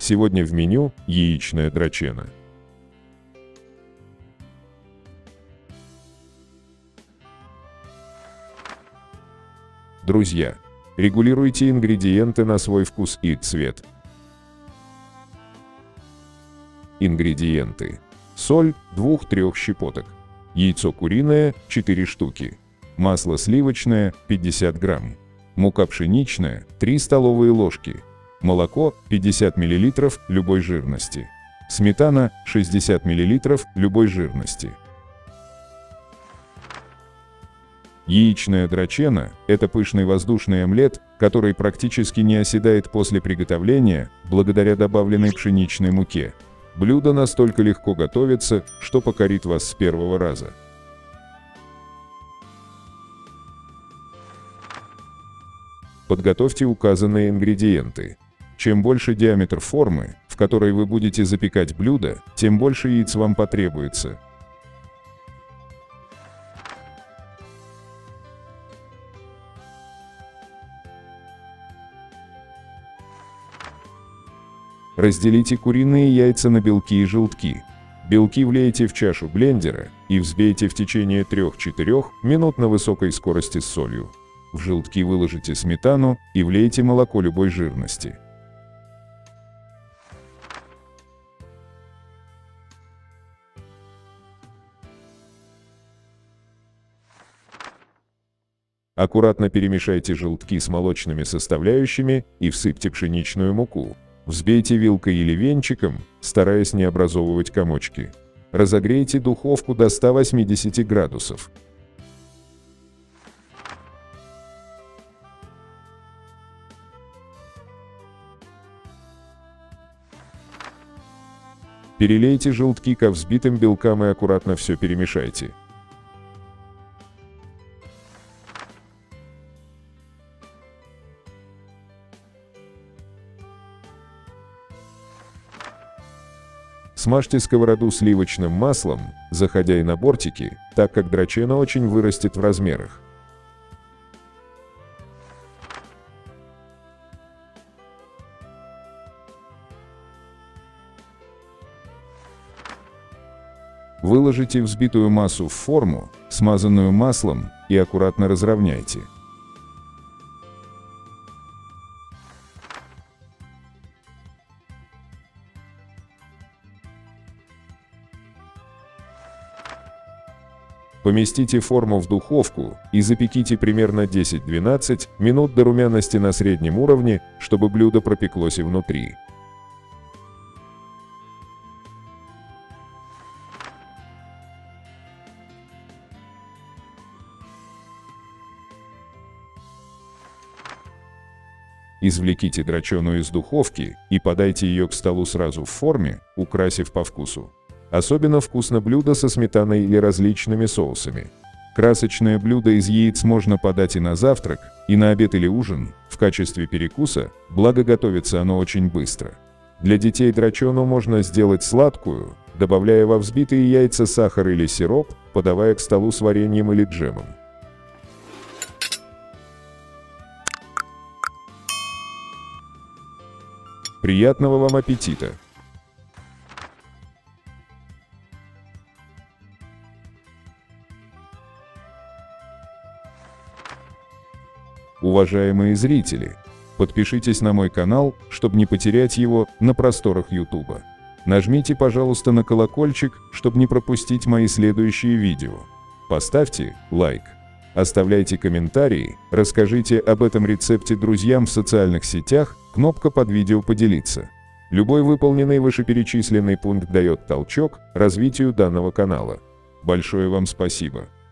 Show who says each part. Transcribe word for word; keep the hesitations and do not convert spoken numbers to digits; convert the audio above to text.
Speaker 1: Сегодня в меню яичная драчена. Друзья, регулируйте ингредиенты на свой вкус и цвет. Ингредиенты. Соль двух-трёх щепоток. Яйцо куриное четыре штуки. Масло сливочное пятьдесят грамм. Мука пшеничная три столовые ложки. Молоко пятьдесят миллилитров любой жирности. Сметана шестьдесят миллилитров любой жирности. Яичная драчена – это пышный воздушный омлет, который практически не оседает после приготовления, благодаря добавленной пшеничной муке. Блюдо настолько легко готовится, что покорит вас с первого раза. Подготовьте указанные ингредиенты. Чем больше диаметр формы, в которой вы будете запекать блюдо, тем больше яиц вам потребуется. Разделите куриные яйца на белки и желтки. Белки влейте в чашу блендера и взбейте в течение трёх-четырёх минут на высокой скорости с солью. В желтки выложите сметану и влейте молоко любой жирности. Аккуратно перемешайте желтки с молочными составляющими и всыпьте пшеничную муку. Взбейте вилкой или венчиком, стараясь не образовывать комочки. Разогрейте духовку до ста восьмидесяти градусов. Перелейте желтки ко взбитым белкам и аккуратно все перемешайте. Смажьте сковороду сливочным маслом, заходя и на бортики, так как драчена очень вырастет в размерах. Выложите взбитую массу в форму, смазанную маслом, и аккуратно разровняйте. Поместите форму в духовку и запеките примерно десять-двенадцать минут до румяности на среднем уровне, чтобы блюдо пропеклось и внутри. Извлеките драчену из духовки и подайте ее к столу сразу в форме, украсив по вкусу. Особенно вкусно блюдо со сметаной или различными соусами. Красочное блюдо из яиц можно подать и на завтрак, и на обед или ужин, в качестве перекуса, благо готовится оно очень быстро. Для детей драчену можно сделать сладкую, добавляя во взбитые яйца сахар или сироп, подавая к столу с вареньем или джемом. Приятного вам аппетита! Уважаемые зрители, подпишитесь на мой канал, чтобы не потерять его на просторах ютуба. Нажмите, пожалуйста, на колокольчик, чтобы не пропустить мои следующие видео. Поставьте лайк, оставляйте комментарии, расскажите об этом рецепте друзьям в социальных сетях, кнопка под видео «Поделиться». Любой выполненный вышеперечисленный пункт дает толчок развитию данного канала. Большое вам спасибо!